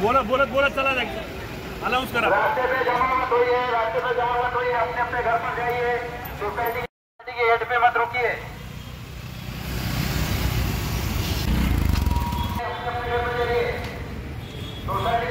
बोलत बोलत बोलत चला जाएगा, अनाउंस करा। रास्ते पे जमा मत होइए, रास्ते पे जमा मत होइए, अपने अपने घर पर जाइए। सोसाइटी के गेट पे मत रुकिए, अपने अपने घर पर जाइए। सोसाइटी